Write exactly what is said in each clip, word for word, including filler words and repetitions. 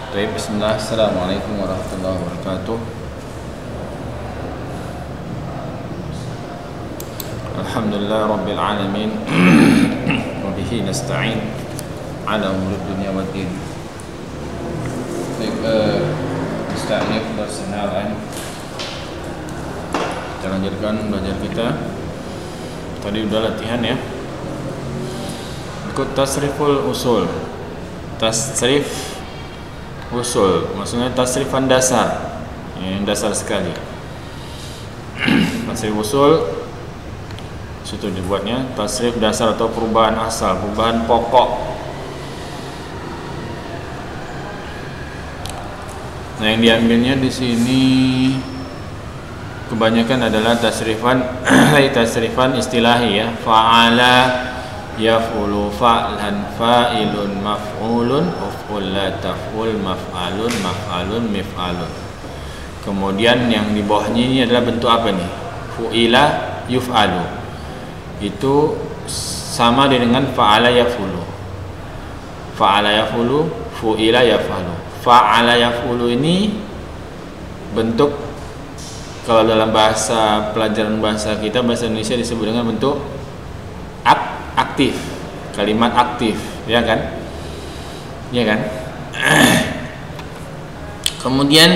Baik, bismillah. Assalamualaikum warahmatullahi wabarakatuh. Alhamdulillah rabbil alamin. Wa bihi nasta'in ala umuri dunya waddin. Baik, eh nasta'in darsana al-an. Kita lanjutkan belajar kita. Tadi udah latihan ya. Ikut tasriful usul. Tasrif usul, maksudnya tasrifan dasar, yang dasar sekali. Tasrif usul, situ dibuatnya tasrif dasar atau perubahan asal, perubahan pokok. Nah, yang diambilnya di sini kebanyakan adalah tasrifan, tasrifan istilahi ya. Fa'ala yaf'ulu fa'lan fa'ilun maf'ulun uf'ul la taf'ul maf'alun maf'alun mif'alun. Kemudian yang di bawahnya ini adalah bentuk apa nih? Fu'ila yuf'alu. Itu sama dengan fa'ala yaf'ulu. Fa'ala yaf'ulu, fu'ila yaf'alu. Fa'ala yaf'ulu ini bentuk, kalau dalam bahasa pelajaran bahasa kita, bahasa Indonesia, disebut dengan bentuk ak aktif, kalimat aktif, ya kan? Ya kan? Kemudian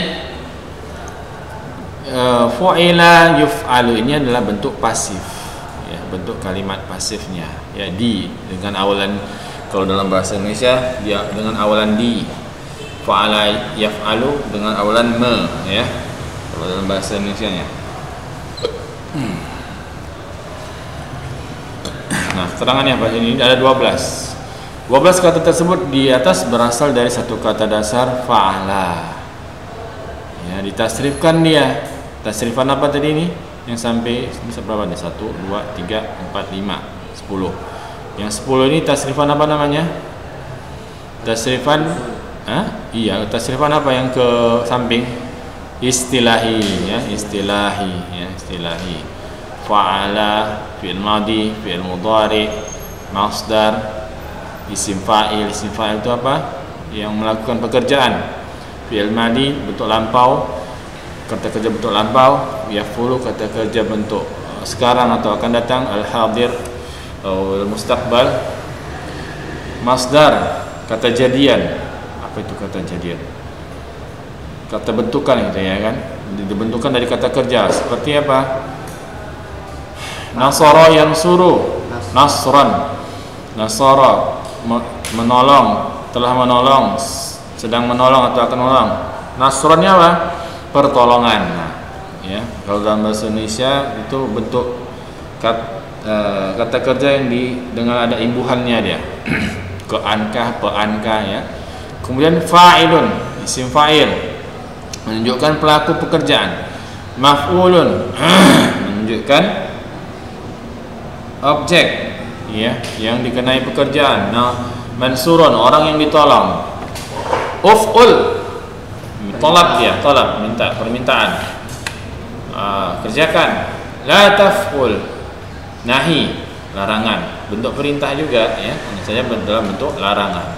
uh, fu'ila yuf'alu ini adalah bentuk pasif, ya, bentuk kalimat pasifnya, ya, di dengan awalan, kalau dalam bahasa Indonesia dia dengan awalan di. Fa'ala yaf'alu dengan awalan me, ya, kalau dalam bahasa Indonesianya. Hmm. Nah, keterangannya apa ini? Ada dua belas. dua belas kata tersebut di atas berasal dari satu kata dasar fa'ala. Ya, ditasrifkan dia. Tasrifan apa tadi ini? Yang sampai bisa berapa nih? satu, dua, tiga, empat, lima, sepuluh. Yang sepuluh ini tasrifan apa namanya? Tasrifan Hah? Iya, tasrifan apa yang ke samping? Istilahi, ya, istilahi, ya, istilahi. Fa'ala, fi'il madhi, fi'il mudhari, masdar, isim fa'il. Isim fa'il itu apa? Yang melakukan pekerjaan. Fi'il madhi bentuk lampau, kata kerja bentuk lampau. Yaf'ulu kata kerja bentuk sekarang atau akan datang. Al-hadir atau al-mustaqbal. Masdar kata jadian. Apa itu kata jadian? Kata bentukan gitu, ya kan? Dibentukan dari kata kerja. Seperti apa? Nasara yansuru, nasran. Nasara menolong, telah menolong, sedang menolong atau akan menolong. Nasrannya apa? Pertolongan. Nah, ya, kalau dalam bahasa Indonesia itu bentuk kat, uh, kata kerja yang di dengan ada imbuhannya dia. Keankah, peankah, ya. Kemudian fa'ilun, isim fa'il, menunjukkan pelaku pekerjaan. Maf'ulun, menunjukkan objek, ya, yang dikenai pekerjaan. Nah, mansurun, orang yang ditolong. Uf'ul, tolak dia, tolak, minta, permintaan. Ah, kerjakan. La taf'ul, nahi, larangan. Bentuk perintah juga, ya, hanya saja dalam bentuk larangan.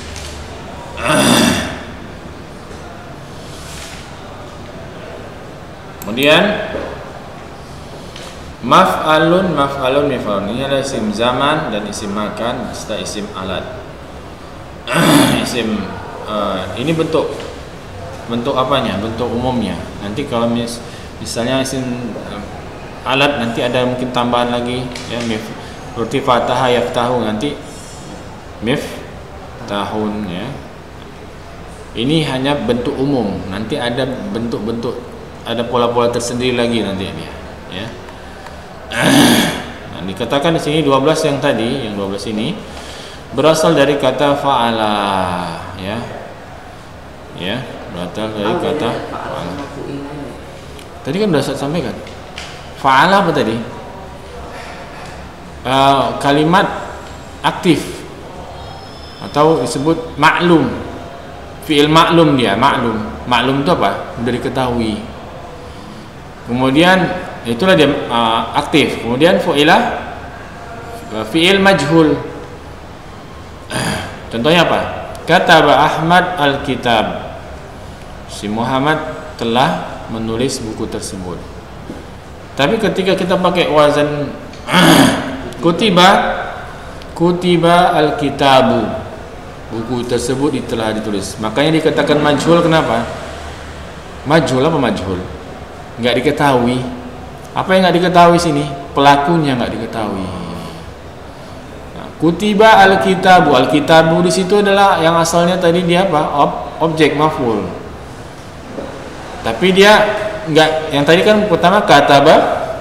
Kemudian maf'alun, maf'alun, mif'alun ini adalah isim zaman dan isim makan serta isim alat. Isim uh, ini bentuk bentuk apanya? Bentuk umumnya. Nanti kalau mis, misalnya isim uh, alat, nanti ada mungkin tambahan lagi, ya, mif, seperti fataha yaftahu, nanti mif tahun, ya. Ini hanya bentuk umum. Nanti ada bentuk-bentuk, ada pola-pola tersendiri lagi nanti dia, ya. Nah, dikatakan di sini dua belas yang tadi, yang dua belas ini berasal dari kata fa'ala, ya. Ya, berasal dari kata fa'ala. Tadi kan sudah saya sampaikan. Fa'ala apa tadi? Uh, kalimat aktif atau disebut maklum. Fi'il maklum dia, maklum. Maklum itu apa? Sudah diketahui. Kemudian itulah dia uh, aktif. Kemudian fu'ila fi'il majhul. Contohnya apa? kataba Ahmad al-kitab. Si Muhammad telah menulis buku tersebut. Tapi ketika kita pakai wazan kutiba, kutiba al-kitabu, buku tersebut telah ditulis. Makanya dikatakan majhul. Kenapa? Majhul apa majhul? Enggak diketahui. Apa yang enggak diketahui sini? Pelakunya enggak diketahui. Nah, kutiba al-kitabu, al-kitabu di situ adalah yang asalnya tadi dia apa? Ob, objek maf'ul. Tapi dia enggak, yang tadi kan pertama kataba,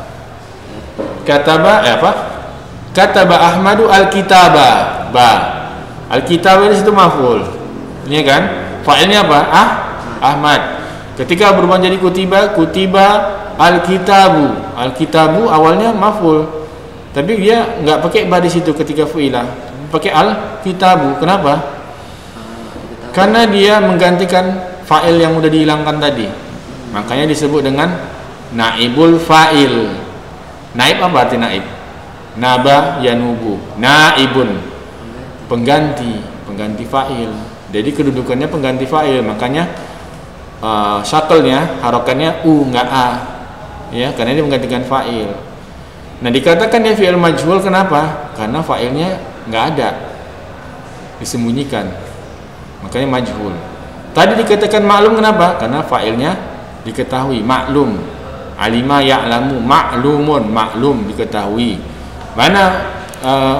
kataba eh apa? Kataba Ahmadu al-kitaba, ba. Al-kitaba di situ maf'ul. Ini kan? Fa'ilnya apa? Ah, Ahmad. Ketika berubah jadi kutiba, kutiba al-kitabu. Al-kitabu awalnya maf'ul. Tapi dia enggak pakai ba di situ ketika fi'ilah. Pakai al-kitabu. Kenapa? Karena dia menggantikan fa'il yang sudah dihilangkan tadi. Makanya disebut dengan naibul fa'il. Naib apa arti naib? Naba yanubu, naibun, pengganti, pengganti fa'il. Jadi kedudukannya pengganti fa'il. Makanya uh, syakelnya, harokannya u enggak a, ya, karena dia menggantikan fa'il. Nah, dikatakan dia fi'il majhul. Kenapa? Karena fa'ilnya enggak ada, disembunyikan. Makanya majhul. Tadi dikatakan maklum. Kenapa? Karena fa'ilnya diketahui, maklum. Alima ya'lamu, ma'lumun, maklum, diketahui. Mana uh,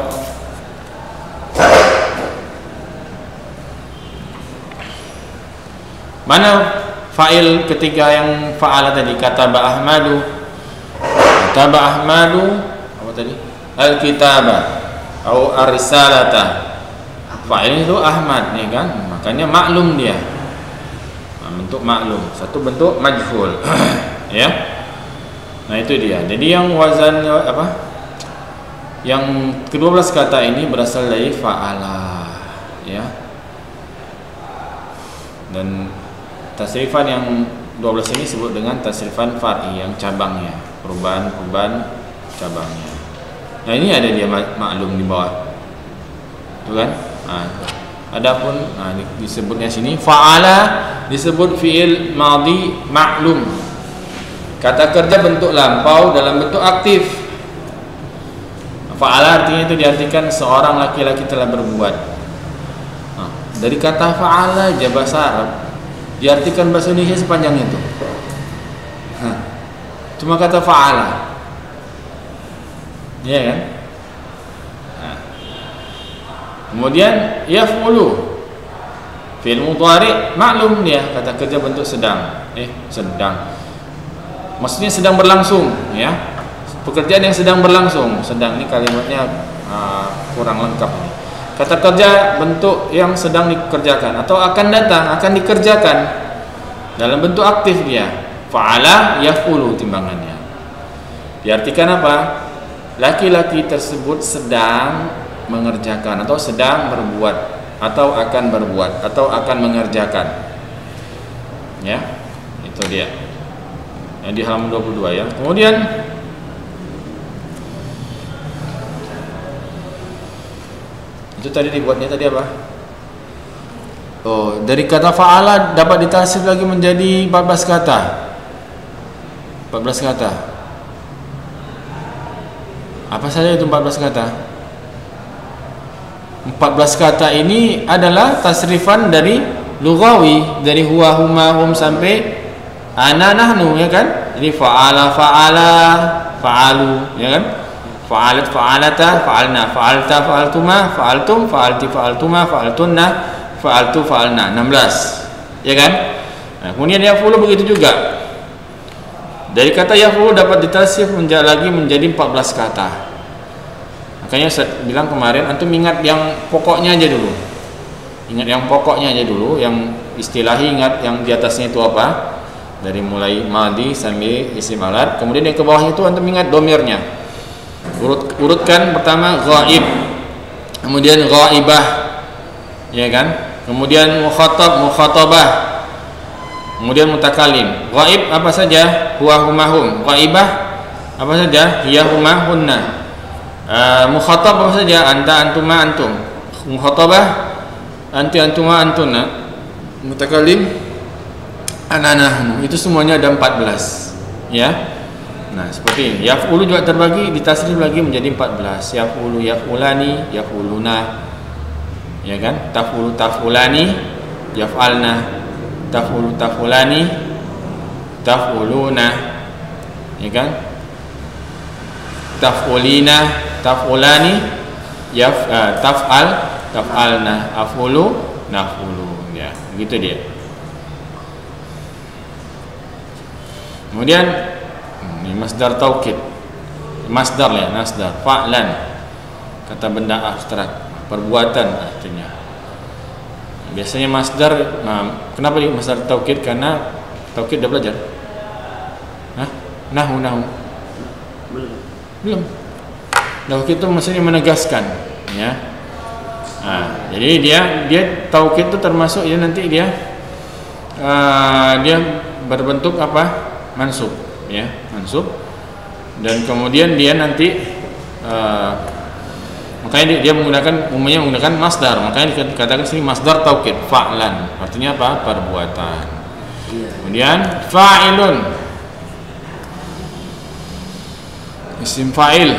mana fa'il ketika yang fa'ala tadi? Kataba Ahmadu, kataba Ahmadu apa tadi? Al-kitaba atau ar-risalata. Fa'il itu Ahmad, ya kan? Makanya maklum dia. Nah, bentuk maklum, satu bentuk majhul. Ya. Nah, itu dia. Jadi yang wazan apa? Yang kedua belas kata ini berasal dari fa'ala, ya. Dan tasrifan yang dua belas ini disebut dengan tasrifan far'i, yang cabangnya, perubahan-perubahan cabangnya. Nah, ini ada dia maklum di bawah. Tuh kan? Nah, adapun nah disebutnya sini fa'ala disebut fi'il madhi maklum. Kata kerja bentuk lampau dalam bentuk aktif. Fa'ala artinya itu diartikan seorang laki-laki telah berbuat. Nah, dari kata fa'ala aja bahasa Arab diartikan bahasa Indonesia sepanjang itu. Hah. Cuma kata fa'ala. Iya kan? Nah. Kemudian yaf'ulu fi'il mudhari maklum dia, kata kerja bentuk sedang. Eh, sedang. Maksudnya sedang berlangsung, ya. Pekerjaan yang sedang berlangsung. Sedang ini kalimatnya uh, kurang lengkap nih. Kata kerja bentuk yang sedang dikerjakan atau akan datang, akan dikerjakan dalam bentuk aktif dia. Fa'ala yaf'ulu timbangannya. Diartikan apa? Laki-laki tersebut sedang mengerjakan atau sedang berbuat atau akan berbuat atau akan mengerjakan. Ya, itu dia. Yang di halaman dua puluh dua ya. Kemudian itu tadi dibuatnya tadi apa? Oh, dari kata fa'ala dapat ditasrif lagi menjadi empat belas kata. empat belas kata. Apa saja itu empat belas kata? empat belas kata ini adalah tasrifan dari lughawi, dari huwa, huma, hum sampai ana, nahnu, ya kan? Jadi fa'ala, fa'ala, fa'alu, ya kan? Fa'alat, fa'alata, fa'alna, fa'alta, fa'altuma, fa'altum, fa'alti, fa'altuma, fa'altunna, fa'altu, fa'alna. enam belas. Ya kan? Nah, kemudian yaf'ulu begitu juga. Dari kata yaf'ulu dapat ditasrif menjadi lagi menjadi empat belas kata. Makanya saya bilang kemarin antum ingat yang pokoknya aja dulu. Ingat yang pokoknya aja dulu, yang istilahi ingat yang di atasnya itu apa? Dari mulai madhi sampai isim alat. Kemudian yang ke bawahnya itu antum ingat domirnya. Urut, urutkan pertama ghaib, kemudian ghaibah, ya kan? Kemudian mukhatab, mukhatabah, kemudian mutakalim. Ghaib apa saja? Huwa, huma, hum. Ghaibah apa saja? Hiya, huma, hunna. Uh, mukhatab apa saja? Anta, antuma, antum. Mukhatabah anti, antuma, antuna, mutakalim, ana, nahnu. Itu semuanya ada empat belas. Ya. Nah, seperti ini. Yaf'ulu juga terbagi ditasrif lagi menjadi empat belas. Yaf'ulu, yaf'ulani, yaf'uluna. Ya kan? Taf'ulu, taf'ulani, yaf'alna. Taf'ulu, taf'ulani, taf'uluna. Ya kan? Taf'ulina, taf'ulani, yaf uh, taf'al, taf'alna. Af'ulu, naf'ulu. Ya, begitu dia. Kemudian ini masdar taukid, masdar ya, masdar fa'lan, kata benda abstrak, perbuatan artinya. Biasanya masdar, nah, kenapa di masdar taukid? Karena taukid udah belajar. Hah? Nahu, nahu. Belum. Belum. Taukid itu maksudnya menegaskan, ya. Nah, jadi dia dia taukid itu termasuk ya nanti dia uh, dia berbentuk apa? Mansub, ya, mansub. Dan kemudian dia nanti uh, makanya dia, dia menggunakan umumnya menggunakan masdar, makanya dikatakan sini masdar taukid fa'lan, artinya apa? Perbuatan. Kemudian fa'ilun, isim fa'il.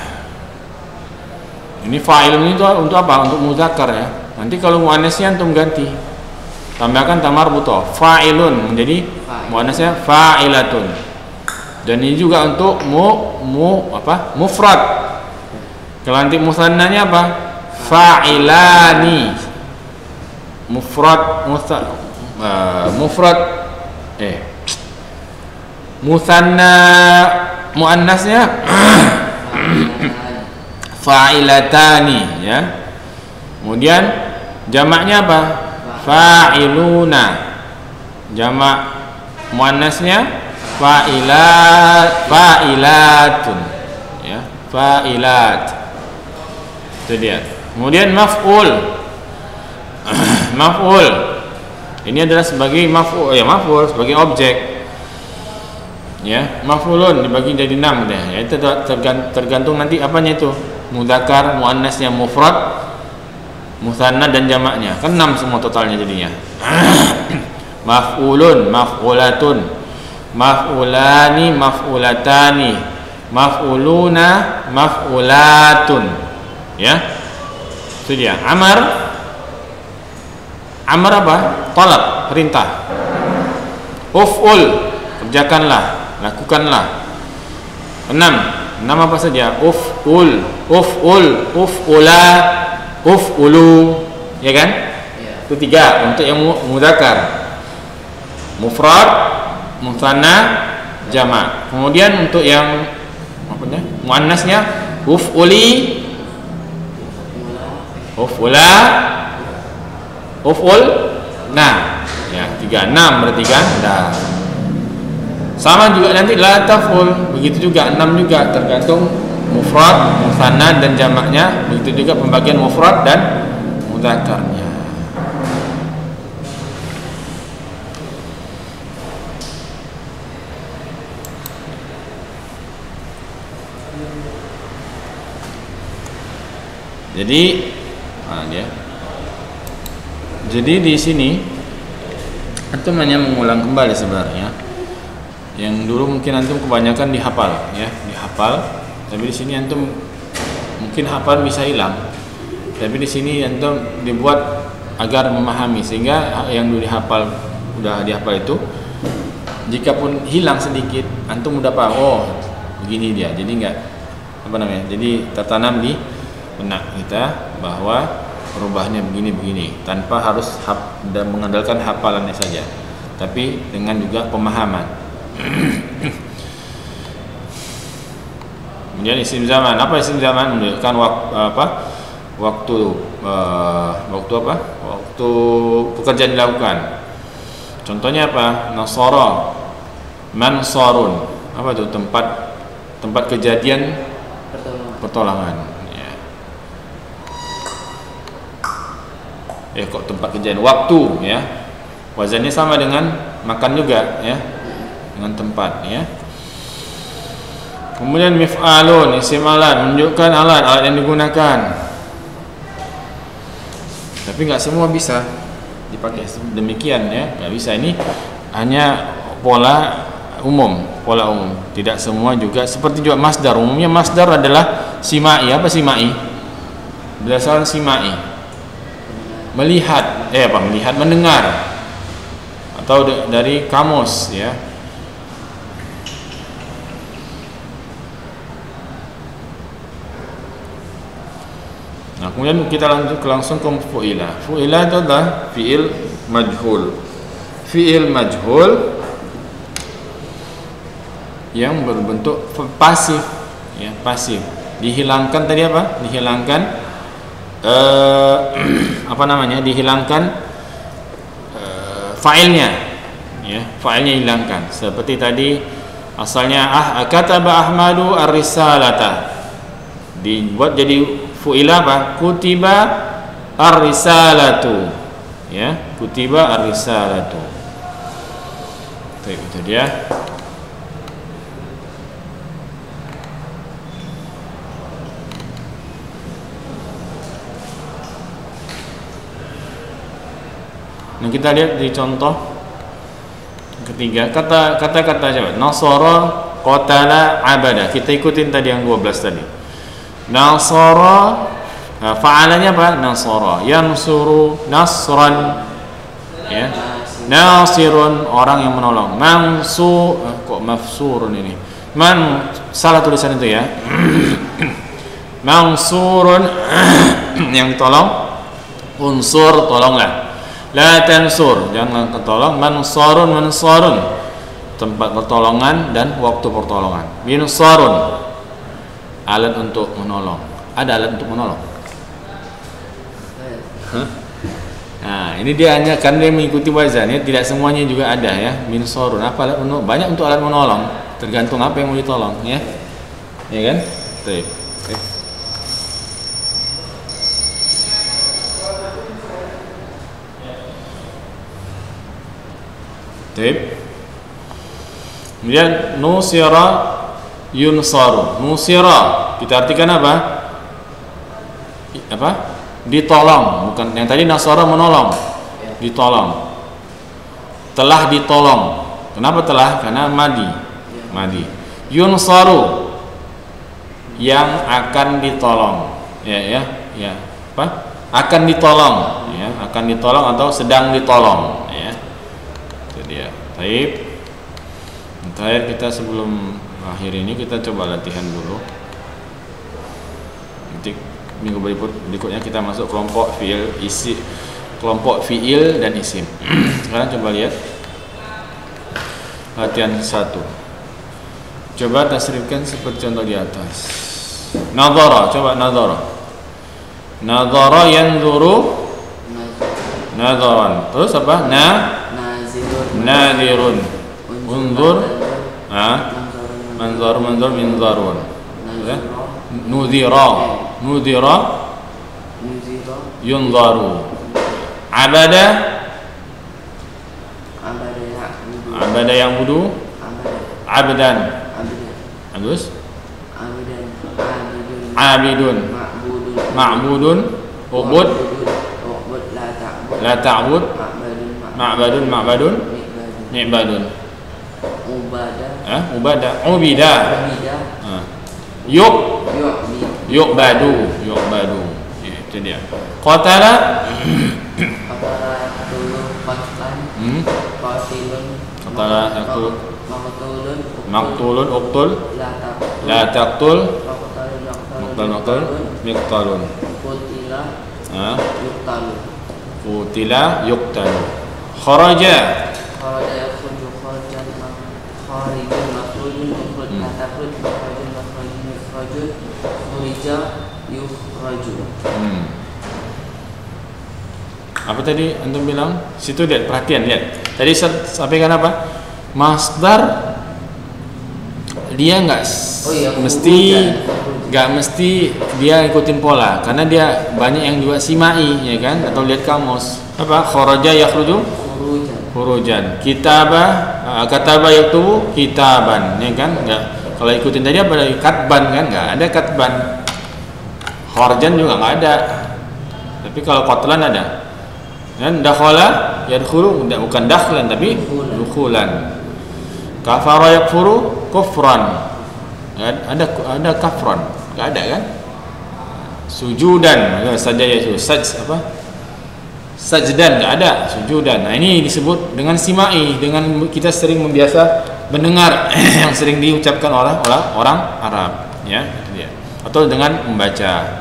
Ini fa'ilun itu untuk apa? Untuk muzakkar ya. Nanti kalau muannasnya antum ganti, tambahkan tamar buto, fa'ilun menjadi muannasnya fa'ilatun. Dan ini juga untuk mu mu apa? Mufrad. Kalau nanti musannanya apa? Fa'ilani. Mufrad musa, uh, mufrad eh musanna muannasnya fa'ilatani, ya. Kemudian jamaknya apa? Fa'iluna. Jamak muannasnya fa'ilat, fa'ilatun, ya, fa'ilat. Itu dia. Kemudian maf'ul. Maf'ul ini adalah sebagai maf'ul, ya, maf'ul sebagai objek, ya. Maf'ulun dibagi jadi enam deh, ya. Itu tergantung, tergantung nanti apanya itu, mudzakkar, muannasnya, mufrad, musanna dan jamaknya. Kan enam semua totalnya jadinya. Maf'ulun, maf'ulatun, maf'ulani, maf'ulatani, maf'uluna, maf'ulatun, ya. Itu dia. Amar, amar apa? Talab, perintah. Uf'ul, kerjakanlah, lakukanlah. Enam, enam apa saja? Uf'ul, uf'ul, uf'ula, uf'ulu, ya kan? Itu tiga untuk yang mudzakkar. Mufrad, musanna, jamak. Kemudian untuk yang apa namanya? Muannasnya uf'uli, uf'ula, uf'ul. Nah, ya, tiga, enam berarti kan? Dah. Sama juga nanti la taf'ul, begitu juga enam juga, tergantung mufrad, musanna dan jamaknya. Begitu juga pembagian mufrad dan mudzakkarnya. Jadi, nah dia. Jadi di sini antum hanya mengulang kembali sebenarnya. Yang dulu mungkin antum kebanyakan dihafal, ya, dihafal. Tapi di sini antum mungkin hafal bisa hilang. Tapi di sini antum dibuat agar memahami, sehingga yang dulu dihafal udah dihafal itu, jikapun hilang sedikit, antum udah paham. Oh, begini dia. Jadi enggak apa namanya? Jadi tertanam di benak kita bahwa perubahannya begini-begini, tanpa harus haf dan mengandalkan hafalannya saja, tapi dengan juga pemahaman. Kemudian isim zaman, apa isim zaman? Menunjukkan waktu apa? Waktu uh, waktu apa? Waktu pekerjaan dilakukan. Contohnya apa? Nasara, mansarun. Apa itu? Tempat tempat kejadian pertolongan. pertolongan. Eh kok tempat kejadian, waktu, ya. Wazannya sama dengan makan juga, ya, dengan tempat, ya. Kemudian mif'alun, isim alat, menunjukkan alat, alat yang digunakan. Tapi nggak semua bisa dipakai demikian ya, nggak bisa. Ini hanya pola umum, pola umum. Tidak semua juga seperti juga masdar. Umumnya masdar adalah simai. Apa simai? Berdasarkan simai. Melihat, eh apa? Melihat, mendengar, atau dari kamus ya. Nah, kemudian kita lanjut ke langsung ke fu'ila. Fu'ila itu adalah fi'il majhul. Fi'il majhul yang berbentuk pasif ya, pasif. Dihilangkan tadi apa? Dihilangkan eh, apa namanya? Dihilangkan eh, fa'ilnya ya, fa'ilnya hilangkan. Seperti tadi asalnya ah kataba Ahmadu ar-risalata. Dibuat jadi fu'ila apa? Kutiba ar-risalatu ya, kutiba ar-risalatu. Itu dia. Nah, kita lihat di contoh ketiga, kata kata-kata coba. Nasara qatala abada. Kita ikutin tadi yang dua belas tadi. Nasara, nah, fa'alanya apa? Nasara. Yansuru nasran ya. Nasirun, orang yang menolong. Mansu, eh, kok mafsurun ini? Man, salah tulisan itu ya. Mansurun yang ditolong. Unsur, tolonglah. La tansur, jangan ketolong. Mansarun, mansarun, tempat pertolongan dan waktu pertolongan. Minsarun, alat untuk menolong. Ada alat untuk menolong? Huh? Nah, ini dia hanya kan dia mengikuti wazan ya, tidak semuanya juga ada ya. Minsarun, apa alat menolong? Banyak untuk alat menolong, tergantung apa yang mau ditolong ya. Ya kan? Baik. Baik. Kemudian nusira yunsaru. Nusira kita artikan apa? Apa? Ditolong, bukan yang tadi nasara menolong. Ditolong. Telah ditolong. Kenapa telah? Karena madi. Madi. Yunsaru, yang akan ditolong. Ya ya, ya. Apa? Akan ditolong, ya, akan ditolong atau sedang ditolong, ya. Itu dia. Baik. Terakhir kita sebelum akhir ini kita coba latihan dulu. Nanti minggu berikutnya kita masuk kelompok fiil isi, kelompok fiil dan isim. Sekarang coba lihat latihan satu. Coba tasrifkan seperti contoh di atas. Nadhara, coba nadhara. Nadhara yanzuru nadharan. Terus apa? Na nadhirun. Unzur, ah, manzar, manzar, minzarun. Ya. Nudhira, nudhira, yunzaru. Abada, abada yang wudu, abdan. Terus? Abidun, ma'budun, ubud, la ta'bud, ma'badun, ma'badun, ni'badun. Ubada, eh? Ubada, ubida, ah. Yuk, yuk badu, yuk badu. Ya, itu dia. Qatala, hmm? Qatala, aku, maktulun, uktul, la taqtul, maktul, maktul, miqtalun. Ah, Qutila, yuqtalu. Kharaja. Hmm. Apa tadi antum bilang? Situ lihat, perhatian lihat. Tadi sampaikan apa? Masdar dia nggak oh iya, mesti nggak mesti dia ikutin pola, karena dia banyak yang juga simai, ya kan? Atau lihat kamus. Apa? Kharaja yakhruju khurujan. Kitabah, kataba yaktubu kitaban, ya kan? Nggak. Kalau ikutin tadi apa? Katban kan? Nggak ada katban. Kharajan juga nggak ada. Tapi kalau qatlan ada. Dan dakhala yadkhulu, bukan dakhlan tapi dukhulan. Kafara yakfuru kufran. Ada ada kafran, enggak ada kan? Sujudan, saja ya saj apa? Sajdan enggak ada, sujudan. Nah, ini disebut dengan simai, dengan kita sering membiasa mendengar yang sering diucapkan orang orang orang Arab, ya, itu dia. Atau dengan membaca.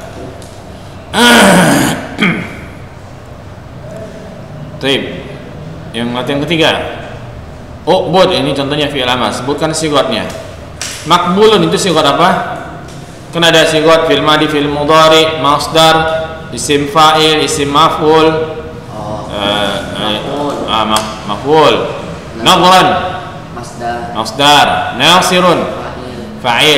Taib. Yang yang ketiga. Uqbud, ini contohnya fi'il amr, sebutkan sigatnya. Makbulun itu sigat apa? Kan ada sigat fi'il madi, fi'il mudhari, masdar, isim fa'il, isim maf'ul. Oh. Uh, uh, uh, maf'ul. Nadhran. Masdar. Masdar. Nasirun. Fa'il. Fa'il.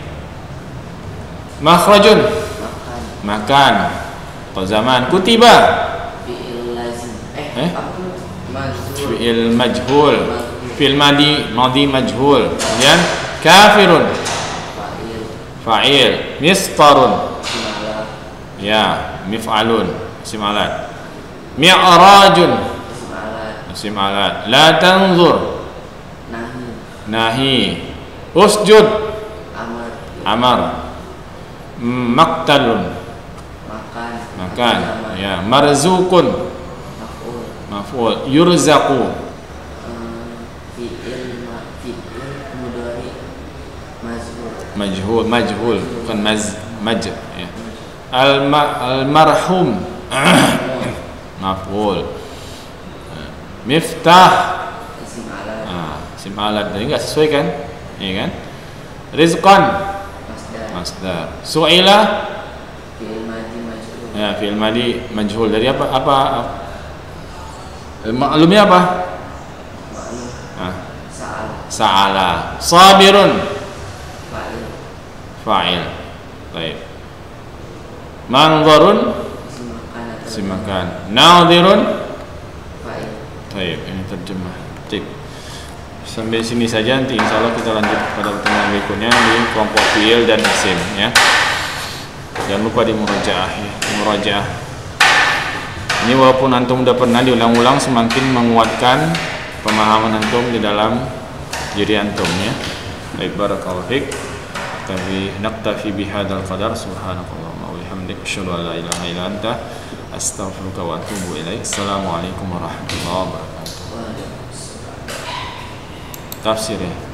Makhrajun. Makan. Makan. Atau zaman. Kutiba. Fi'il lazim. Eh, eh? Fi'il majhul. Fi'il madi, madi majhul. Kemudian kafirun. Fa'il. Fa'il. Mistarun. Ya, mif'alun. Isim alat. Mi'rajun. Isim alat. La tanzur. Nahi. Nahi. Usjud. Amar. Amar. Maktalun. Makan. Makan. Ya, marzukun. Maf'ul. Maf'ul. Yurzaqu. Majhul, majhul, bukan maz, maj, ya. Al marhum, maf'ul. Miftah, isim alat. Ah, isim alat. Jadi enggak sesuai kan? Iya kan? Rizqan, masdar. Masdar. Su'ila, fi'il madi majhul. Ya, fi'il madi majhul. Dari apa? Apa? Maklumnya apa? Maklum. Ah. Sa'ala. Sa'ala. Sabirun. Fa'il. Baik. Manzarun, simakan. Nadhirun, fa'il. Baik, ini terjemah. Baik. Sampai sini saja, nanti insyaallah kita lanjut pada pertemuan berikutnya di kelompok fi'il dan isim, ya. Jangan lupa di murajaah, ya. Murajaah. Ini walaupun antum sudah pernah diulang-ulang, semakin menguatkan pemahaman antum di dalam diri antum, ya. Baik, barakallahu fiik. Tapi naktafi bihadzal qadar, subhanakallahumma wa bihamdika asyhadu an la ilaha illa anta astaghfiruka wa atubu ilaik. Assalamualaikum warahmatullahi wabarakatuh. Tafsir, ya.